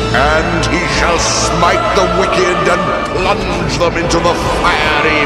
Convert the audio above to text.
And he shall smite the wicked and plunge them into the fiery